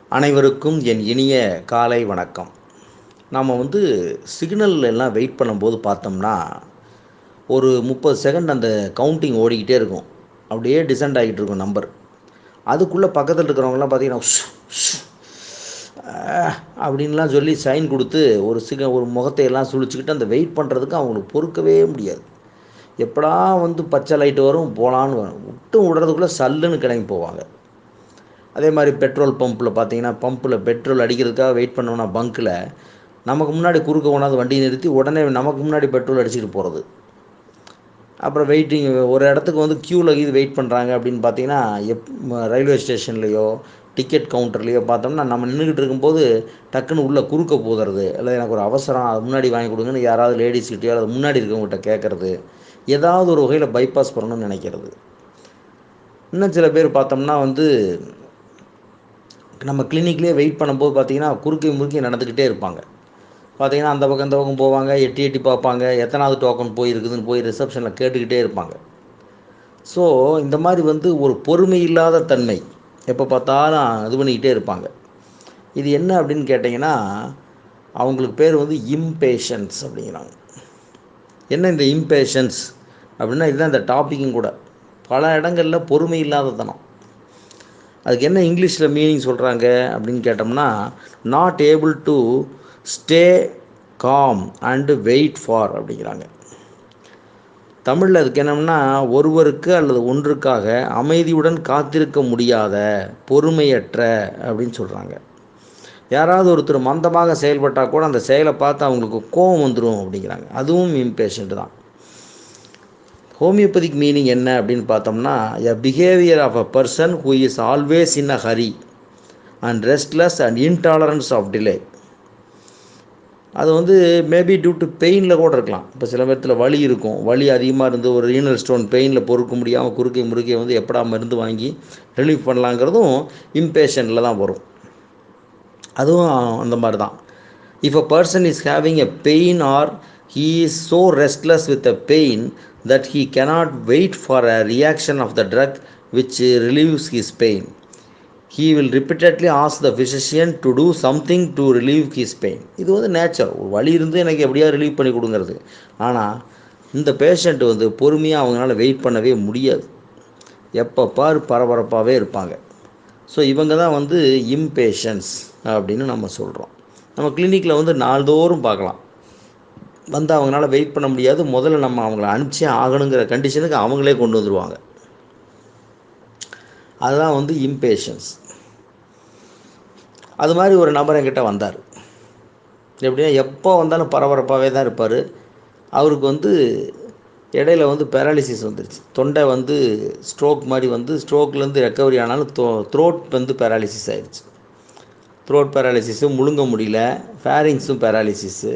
அனைவருக்கும் என் இனிய காலை வணக்கம். நாம் சிக்னல் எல்லாம் வெயிட் பண்ணும்போது பார்த்தோம்னா, ஒரு 30 செகண்ட் அந்த கவுண்டிங் ஓடிக்கிட்டே இருக்கும். அப்படியே டிசெண்ட் ஆகிட்டு இருக்கும் நம்பர். அதுக்குள்ளே பக்கத்தில் இருக்கிறவங்கலாம் பார்த்தீங்கன்னா, அப்படின்லாம் சொல்லி சைன் கொடுத்து ஒரு முகத்தையெல்லாம் சுழிச்சுக்கிட்டு அந்த வெயிட் பண்ணுறதுக்கு அவங்களுக்கு பொறுக்கவே முடியாது. எப்படா பச்சை லைட்டு வரும் போகலான்னு விட்டு விடுறதுக்குள்ளே சல்லுன்னு கிளம்பி போவாங்க. அதே மாதிரி பெட்ரோல் பம்பில் பார்த்தீங்கன்னா, பம்பில் பெட்ரோல் அடிக்கிறதுக்காக வெயிட் பண்ணோன்னா பங்க்கில் நமக்கு முன்னாடி குறுக்க கொண்டாந்து வண்டியை நிறுத்தி உடனே நமக்கு முன்னாடி பெட்ரோல் அடிச்சுட்டு போகிறது. அப்புறம் வெயிட்டிங் ஒரு இடத்துக்கு க்யூவில் இது வெயிட் பண்ணுறாங்க அப்படின்னு பார்த்தீங்கன்னா, ரயில்வே ஸ்டேஷன்லேயோ டிக்கெட் கவுண்டர்லேயோ பார்த்தோம்னா நம்ம நின்றுக்கிட்டு இருக்கும்போது டக்குன்னு உள்ளே குறுக்க போகிறது, இல்லை எனக்கு ஒரு அவசரம் அது முன்னாடி வாங்கி கொடுங்கன்னு யாராவது லேடிஸ்கிட்டையோ அல்லது முன்னாடி இருக்கவங்ககிட்ட கேட்குறது, ஏதாவது ஒரு வகையில் பைபாஸ் பண்ணணும்னு நினைக்கிறது. இன்னும் சில பேர் பார்த்தோம்னா நம்ம கிளினிக்லேயே வெயிட் பண்ணும்போது பார்த்தீங்கன்னா குறுக்கை முறுக்கி நடந்துக்கிட்டே இருப்பாங்க. பார்த்தீங்கன்னா அந்த பக்கம் இந்த பக்கம் போவாங்க, எட்டி எட்டி பார்ப்பாங்க, எத்தனாவது டோக்கன் போயிருக்குதுன்னு போய் ரிசப்ஷனில் கேட்டுக்கிட்டே இருப்பாங்க. ஸோ இந்த மாதிரி ஒரு பொறுமை இல்லாத தன்மை, எப்போ பார்த்தாலும் இது பண்ணிக்கிட்டே இருப்பாங்க. இது என்ன அப்படின்னு கேட்டிங்கன்னா, அவங்களுக்கு பேர் இம்பேஷன்ஸ் அப்படிங்கிறாங்க. என்ன இந்த இம்பேஷன்ஸ் அப்படின்னா, இதுதான் இந்த டாப்பிக்கும் கூட. பல இடங்களில் பொறுமை இல்லாத தனம். அதுக்கு என்ன இங்கிலீஷில் மீனிங் சொல்கிறாங்க அப்படின்னு கேட்டோம்னா, not able to stay calm and wait for அப்படிங்கிறாங்க. தமிழில் அதுக்கு என்னன்னா, ஒருவருக்கு அல்லது ஒன்றுக்காக அமைதியுடன் காத்திருக்க முடியாத, பொறுமையற்ற அப்படின்னு சொல்கிறாங்க. யாராவது ஒருத்தர் மந்தமாக செயல்பட்டால் கூட அந்த செயலை பார்த்து அவங்களுக்கு கோபம் வந்துடும் அப்படிங்கிறாங்க. அதுவும் இம்பேஷண்ட் தான். ஹோமியோபதிக் மீனிங் என்ன அப்படின்னு பார்த்தோம்னா, a behaviour of a person who is always in a hurry and restless and intolerance of delay. அது மேபி டியூ டு பெயினில் கூட இருக்கலாம். இப்போ சில பேர்த்தில் வலி இருக்கும், வலி அதிகமாக இருந்து ஒரு ரீனல் ஸ்டோன் பெயினில் பொறுக்க முடியாமல் குறுக்கை முறுக்கை எப்படா மருந்து வாங்கி ரிலீஃப் பண்ணலாங்கிறதும் இம்பேஷனில் தான் வரும். அதுவும் அந்த மாதிரி தான். If a person is having a pain or he is so restless with the pain that he cannot wait for a reaction of the drug which relieves his pain, he will repeatedly ask the physician to do something to relieve his pain. இது nature. ஒரு வலி இருந்து எனக்கு எப்படியா relieve பண்ணி கொடுங்கிறது. ஆனால் இந்த patient பொறுமையாக அவங்களால வெயிட் பண்ணவே முடியாது. எப்போ பார் பரபரப்பாகவே இருப்பாங்க. ஸோ இவங்க தான் இம்பேஷன்ஸ் அப்படின்னு நம்ம சொல்கிறோம். நம்ம கிளினிக்கில் நாள்தோறும் பார்க்கலாம். அவங்களால வெயிட் பண்ண முடியாது, முதல்ல நம்ம அவங்கள அனுப்பிச்சே ஆகணுங்கிற கண்டிஷனுக்கு அவங்களே கொண்டு வந்துடுவாங்க. அதுதான் இம்பேஷன்ஸ். அது மாதிரி ஒரு நபர் என்கிட்ட வந்தார். எப்படின்னா எப்போ வந்தாலும் பரபரப்பாகவே தான் இருப்பார். அவருக்கு இடையில பேராலிசிஸ் வந்துருச்சு. தொண்டை ஸ்ட்ரோக் மாதிரி ஸ்ட்ரோக்லேருந்து ரெக்கவரி ஆனாலும் த்ரோட் பேராலிசிஸ் ஆயிடுச்சு. த்ரோட் பேராலிசிஸு, முழுங்க முடியல, ஃபேரிங்ஸும் பேராலிசிஸு,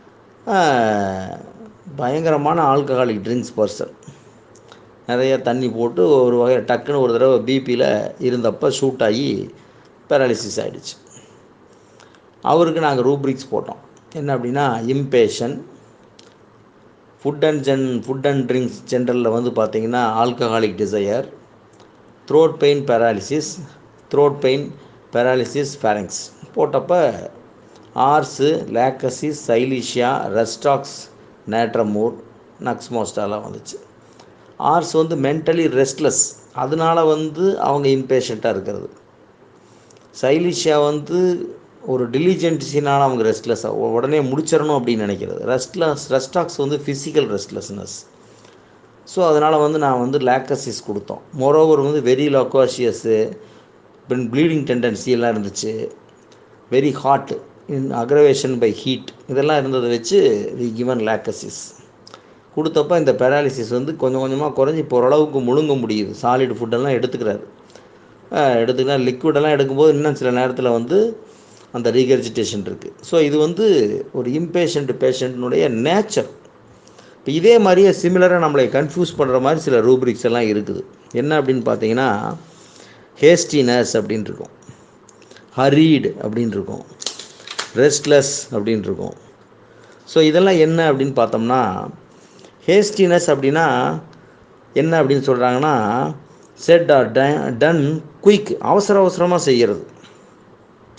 பயங்கரமான ஆல்கஹாலிக் ட்ரிங்க்ஸ் பர்சன். நிறைய தண்ணி போட்டு ஒரு வகை டக்குன்னு ஒரு தடவை பிபியில் இருந்தப்போ ஷூட் ஆகி பேராலிசிஸ் ஆகிடுச்சு. அவருக்கு நாங்கள் ரூப்ரிக்ஸ் போட்டோம். என்ன அப்படின்னா, இம்பேஷன், ஃபுட் அண்ட் ட்ரிங்க்ஸ் ஜென்ரலில் பார்த்தீங்கன்னா alcoholic desire, throat pain paralysis, throat pain paralysis pharynx போட்டப்போ Ars, Lachesis, Silicea, Rhus tox, Natrum mur, நக்ஸ்மோஸ்டாலாம் வந்துச்சு. ஆர்ஸ் மென்டலி ரெஸ்ட்லெஸ், அதனால் அவங்க இம்பேஷண்ட்டாக இருக்கிறது. சைலீஷியா ஒரு டிலிஜென்சினால் அவங்க ரெஸ்ட்லெஸ்ஸாக உடனே முடிச்சிடணும் அப்படின்னு நினைக்கிறது. ரெஸ்டாக்ஸ் ஃபிசிக்கல் ரெஸ்ட்லெஸ்னஸ். ஸோ அதனால் நான் லேக்கசிஸ் கொடுத்தோம். Moreover very loquacious, bleeding tendency எல்லாம் இருந்துச்சு, very hot, aggravation by heat, இதெல்லாம் இருந்ததை வச்சு வி கிவன் லேக்கசிஸ் கொடுத்தப்போ இந்த பேராலிசிஸ் கொஞ்சம் கொஞ்சமாக குறைஞ்சி இப்போ ஓரளவுக்கு முழுங்க முடியுது. சாலிட் ஃபுட்டெல்லாம் எடுத்துக்கிறாரு. லிக்விடெல்லாம் எடுக்கும்போது இன்னும் சில நேரத்தில் அந்த ரீகர்ஜிடேஷன் இருக்குது. ஸோ இது ஒரு இம்பேஷண்ட் பேஷண்ட்னுடைய நேச்சர். இப்போ இதே மாதிரியே சிமிலராக நம்மளை கன்ஃபியூஸ் பண்ணுற மாதிரி சில ரூப்ரிக்ஸ் எல்லாம் இருக்குது. என்ன அப்படின்னு பார்த்தீங்கன்னா, ஹேஸ்டினஸ் அப்படின்னு இருக்கும், ஹரீடு அப்படின்னு இருக்கும், ரெஸ்ட்லெஸ் அப்படின்னு இருக்கும். ஸோ இதெல்லாம் என்ன அப்படின்னு பார்த்தோம்னா, ஹேஸ்டினஸ் அப்படின்னா என்ன அப்படின்னு சொல்கிறாங்கன்னா, செட் ஆர் டன் குயிக், அவசரமாக செய்கிறது.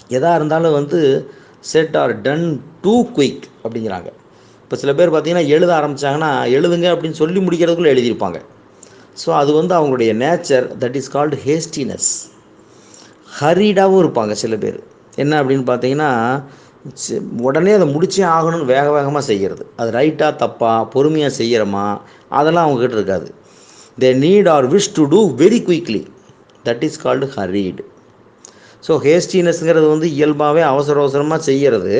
எதாக இருந்தாலும் வந்து said or done too quick அப்படிங்கிறாங்க. இப்போ சில பேர் பார்த்திங்கன்னா எழுத ஆரம்பித்தாங்கன்னா எழுதுங்க அப்படின்னு சொல்லி முடிக்கிறதுக்குள்ளே எழுதியிருப்பாங்க. ஸோ அது வந்து அவங்களுடைய nature, that is called hastiness. ஹரீடாகவும் இருப்பாங்க சில பேர். என்ன அப்படின்னு பார்த்தீங்கன்னா, உடனே அதை முடிச்சே ஆகணும்னு வேக வேகமாக செய்கிறது. அது ரைட்டாக தப்பா பொறுமையாக செய்கிறோமா அதெல்லாம் அவங்ககிட்ட இருக்காது. They need or wish to do very quickly, that is called hurried. So ஹேஸ்டினஸ்ங்கிறது வந்து இயல்பாகவே அவசர அவசரமாக செய்கிறது.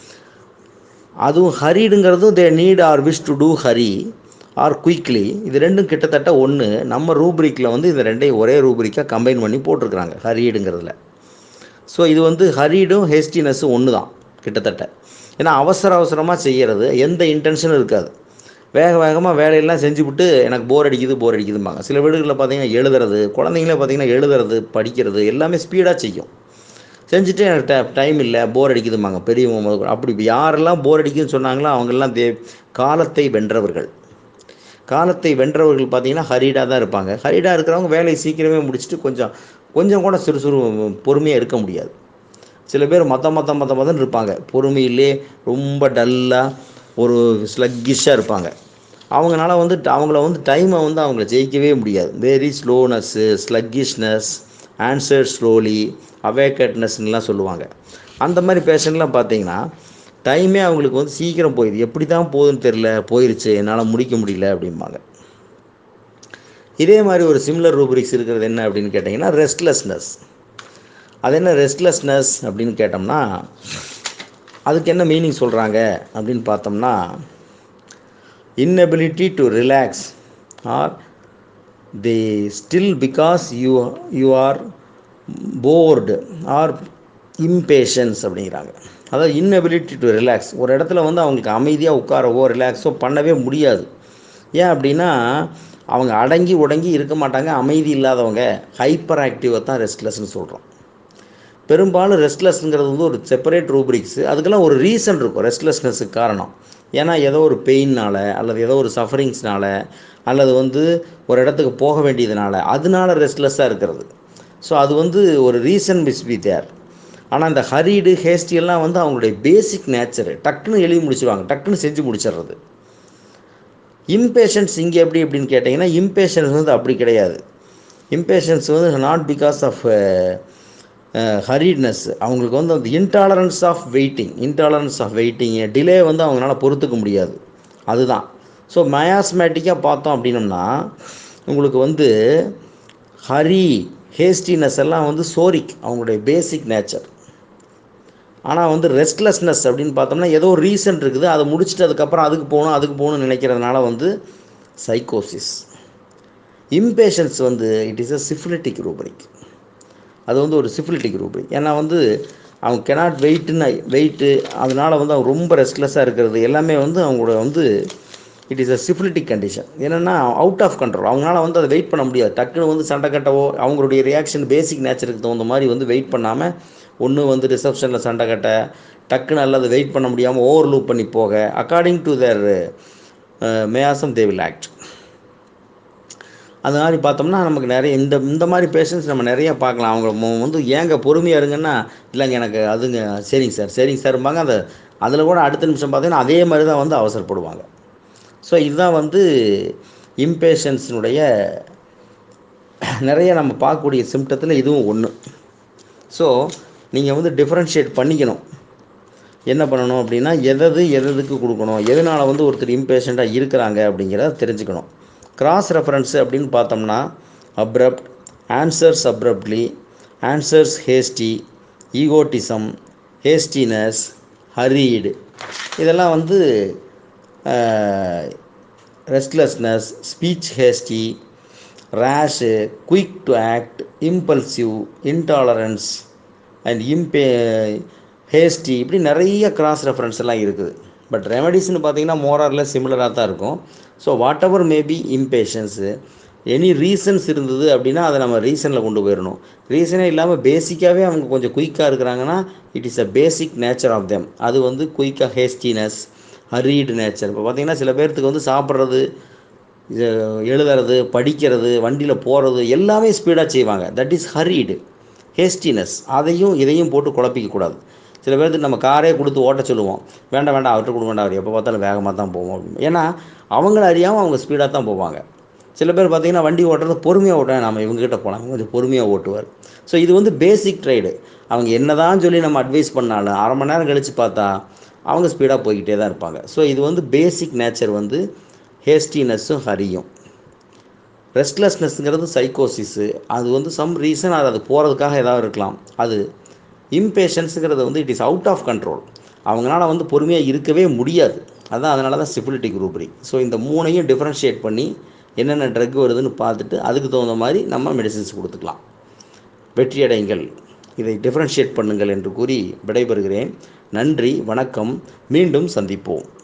அதுவும் ஹரீடுங்கிறதும் they need or wish to do hurry or quickly. இது ரெண்டும் கிட்டத்தட்ட ஒன்று. நம்ம ரூப்ரிக்கில் வந்து இந்த ரெண்டையும் ஒரே ரூப்ரிக்காக கம்பைன் பண்ணி போட்டிருக்கிறாங்க ஹரீடுங்கிறதுல. ஸோ இது வந்து ஹரீடும் ஹேஸ்டினஸும் ஒன்று தான் கிட்டத்தட்ட. ஏன்னா அவசர அவசரமாக செய்கிறது, எந்த இன்டென்ஷனும் இருக்காது. வேக வேகமாக வேலையெல்லாம் செஞ்சுவிட்டு எனக்கு போர் அடிக்குதும்பாங்க. சில வீடுகளில் பார்த்திங்கன்னா எழுதுறது, குழந்தைங்களே பார்த்திங்கன்னா எழுதுறது படிக்கிறது எல்லாமே ஸ்பீடாக செய்யும். செஞ்சுட்டு எனக்கு டைம் இல்லை போர் அடிக்குதும்பாங்க பெரியவங்க முதல். அப்படி யாரெல்லாம் போர் அடிக்குதுன்னு சொன்னாங்களோ அவங்கெல்லாம் காலத்தை வென்றவர்கள். காலத்தை வென்றவர்கள் பார்த்திங்கன்னா ஹரீடாக தான் இருப்பாங்க. ஹரீடாக இருக்கிறவங்க வேலையை சீக்கிரமே முடிச்சுட்டு கொஞ்சம் கூட பொறுமையாக இருக்க முடியாது. சில பேர் மத்தன்னு இருப்பாங்க. பொறுமையிலே ரொம்ப டல்லாக ஒரு ஸ்லக்கிஷாக இருப்பாங்க. அவங்கள வந்து டைமை வந்து அவங்கள ஜெயிக்கவே முடியாது. Very slowness, sluggishness, answer slowly, அவேக்கட்னஸ்லாம் சொல்லுவாங்க. அந்த மாதிரி பேஷண்ட்லாம் பார்த்தீங்கன்னா டைமே அவங்களுக்கு வந்து சீக்கிரம் போயிடுது. எப்படி தான் போகுதுன்னு தெரில, போயிடுச்சு, என்னால் முடிக்க முடியல அப்படிம்பாங்க. இதே மாதிரி ஒரு சிமிலர் ரூப்ரிக்ஸ் இருக்கிறது என்ன அப்படின்னு கேட்டிங்கன்னா ரெஸ்ட்லெஸ்னஸ். அது என்ன ரெஸ்ட்லெஸ்னஸ் அப்படின்னு கேட்டோம்னா அதுக்கு என்ன மீனிங் சொல்கிறாங்க அப்படின்னு பார்த்தோம்னா, inability to relax or they still because you are bored or impatience அப்படிங்கிறாங்க. அதாவது inability to relax, ஒரு இடத்துல வந்து அவங்களுக்கு அமைதியாக உட்காரவோ ரிலாக்ஸோ பண்ணவே முடியாது. ஏன் அப்படின்னா அவங்க அடங்கி உடங்கி இருக்க மாட்டாங்க. அமைதி இல்லாதவங்க ஹைப்பர் ஆக்டிவாக தான் ரெஸ்ட்லெஸ்ன்னு சொல்கிறோம். பெரும்பாலும் ரெஸ்ட்லெஸ்ங்கிறது வந்து ஒரு செப்பரேட் ரூப்ரிக்ஸு. அதுக்கெல்லாம் ஒரு ரீசன் இருக்கும் ரெஸ்ட்லெஸ்னஸுக்கு காரணம். ஏன்னா ஏதோ ஒரு பெயின்னால் அல்லது ஏதோ ஒரு சஃபரிங்ஸ்னால் அல்லது வந்து ஒரு இடத்துக்கு போக வேண்டியதுனால அதனால ரெஸ்ட்லெஸ்ஸாக இருக்கிறது. ஸோ அது வந்து ஒரு ரீசன் மிஸ் பி தேர். ஆனால் இந்த ஹரீடு ஹேஸ்டியெல்லாம் வந்து அவங்களுடைய பேசிக் நேச்சரு. டக்குன்னு எழுதி முடிச்சிடுவாங்க, டக்குன்னு செஞ்சு முடிச்சிடுறது. இம்பேஷன்ஸ் இங்கே எப்படி அப்படின்னு கேட்டிங்கன்னா இம்பேஷன்ஸ் வந்து அப்படி கிடையாது. இம்பேஷன்ஸ் வந்து நாட் பிகாஸ் ஆஃப் ஹரீட்னஸ். அவங்களுக்கு வந்து அந்த இன்டாலரன்ஸ் ஆஃப் வெயிட்டிங் டிலே வந்து அவங்களால பொறுத்துக்க முடியாது, அதுதான். ஸோ மயாஸ்மேட்டிக்காக பார்த்தோம் அப்படின்னம்னா உங்களுக்கு வந்து ஹரி ஹேஸ்டினஸ் எல்லாம் வந்து சோரிக், அவங்களுடைய பேசிக் நேச்சர். ஆனால் வந்து ரெஸ்ட்லெஸ்னஸ் அப்படின்னு பார்த்தோம்னா ஏதோ ஒரு ரீசன் இருக்குது, அதை முடிச்சுட்டு அதுக்கப்புறம் அதுக்கு போகணும்னு நினைக்கிறதுனால வந்து சைக்கோசிஸ். இம்பேஷன்ஸ் வந்து it is a syphilitic rubric. அது வந்து ஒரு சிஃபிலிட்டிக் ரூப்ரிக். ஏன்னா வந்து அவங்க கெனாட் வெயிட்டு அதனால் வந்து அவங்க ரொம்ப ரெஸ்ட்லெஸ்ஸாக இருக்கிறது எல்லாமே வந்து அவங்களோட வந்து it is a syphilitic condition. என்னென்னா அவுட் ஆஃப் கண்ட்ரோல். அவங்களால வந்து அதை வெயிட் பண்ண முடியாது. டக்குன்னு வந்து சண்டை கட்டவோ அவங்களுடைய ரியாக்ஷன் பேசிக் நேச்சருக்கு தகுந்த மாதிரி வந்து வெயிட் பண்ணாமல் ஒன்று வந்து ரிசப்ஷனில் சண்டை கட்ட டக்குன்னு அல்லது வெயிட் பண்ண முடியாமல் ஓவர் லூப் பண்ணி போக according to their miasm they will act. அது மாதிரி பார்த்தோம்னா நமக்கு நிறைய இந்த மாதிரி பேஷண்ட்ஸ் நம்ம நிறைய பார்க்கலாம். அவங்க வந்து ஏங்க பொறுமையாக இருங்கன்னா இல்லைங்க எனக்கு அதுங்க சரிங்க சார்பாங்க. அதில் கூட அடுத்த நிமிஷம் பார்த்தீங்கன்னா அதே மாதிரி தான் வந்து அவசரப்படுவாங்க. ஸோ இதுதான் வந்து இம்பேஷன்ஸினுடைய நிறைய நம்ம பார்க்கக்கூடிய சிம்டத்தில் இதுவும் ஒன்று. ஸோ நீங்கள் வந்து டிஃப்ரென்ஷியேட் பண்ணிக்கணும். என்ன பண்ணணும் அப்படின்னா எதுக்கு கொடுக்கணும், எதனால் வந்து ஒருத்தர் இம்பேஷண்ட்டாக இருக்கிறாங்க அப்படிங்கிறத தெரிஞ்சுக்கணும். கிராஸ் ரெஃபரன்ஸு அப்படின்னு பார்த்தோம்னா abrupt, answers abruptly, answers hasty, egotism, hastiness, hurried, இதெல்லாம் வந்து restlessness, speech hasty, rash, quick to act, impulsive, intolerance and hasty, இப்படி நிறைய கிராஸ் ரெஃபரன்ஸ் எல்லாம் இருக்குது. பட் ரெமடிஸ்னு பார்த்தீங்கன்னா மோராரில் சிமிலராக தான் இருக்கும். So whatever maybe impatience any reasons இருந்தது அப்படின்னா அதை நம்ம ரீசனில் கொண்டு போயிடணும். ரீசனே இல்லாமல் பேசிக்காகவே அவங்க கொஞ்சம் குயிக்காக இருக்கிறாங்கன்னா it is a basic nature of them. அது வந்து குயிக்காக ஹேஸ்டினஸ், ஹரீடு நேச்சர். இப்போ பார்த்திங்கன்னா சில பேர்த்துக்கு வந்து சாப்பிட்றது, எழுதுறது, படிக்கிறது, வண்டியில் போகிறது எல்லாமே ஸ்பீடாக செய்வாங்க. That is ஹரீடு. ஹேஸ்டினஸ், அதையும் இதையும் போட்டு குழப்பிக்கக்கூடாது. சில பேருக்கு நம்ம காரே கொடுத்து ஓட்ட சொல்லுவோம். வேண்டாம் வேண்டாம் அவர்கிட்ட கொடுக்க வேண்டாம், அவர் எப்போ பார்த்தாலும் வேகமாக தான் போவோம் அப்படின்னு. ஏன்னா அவங்கள அறியாமல் அவங்க ஸ்பீடாக தான் போவாங்க. சில பேர் பார்த்தீங்கன்னா வண்டி ஓட்டுறது பொறுமையாக ஓட்டுவேன், நம்ம இவங்ககிட்ட போகலாம், கொஞ்சம் பொறுமையாக ஓட்டுவார். ஸோ இது வந்து பேசிக் ட்ரைடு. அவங்க என்ன தான் சொல்லி நம்ம அட்வைஸ் பண்ணாலும் அரை மணி நேரம் கழித்து பார்த்தா அவங்க ஸ்பீடாக போய்கிட்டே தான் இருப்பாங்க. ஸோ இது வந்து பேசிக் நேச்சர் வந்து ஹேஸ்டினஸ்ஸும் ஹரியும். ரெஸ்ட்லெஸ்னஸ்ங்கிறது சைக்கோசிஸு. அது வந்து சம் ரீசன் அது போகிறதுக்காக ஏதாவது இருக்கலாம். அது இம்பேஷன்ஸுங்கிறது வந்து it is out of control. அவங்களால வந்து பொறுமையாக இருக்கவே முடியாது. அதான் அதனால தான் சிஃபிலிட்டிக் ரூபரி. ஸோ இந்த மூணையும் டிஃப்ரென்ஷியேட் பண்ணி என்னென்ன ட்ரக் வருதுன்னு பார்த்துட்டு அதுக்கு தகுந்த மாதிரி நம்ம மெடிசின்ஸ் கொடுத்துக்கலாம். வெற்றியடைங்கள், இதை டிஃப்ரென்ஷியேட் பண்ணுங்கள் என்று கூறி விடைபெறுகிறேன். நன்றி, வணக்கம். மீண்டும் சந்திப்போம்.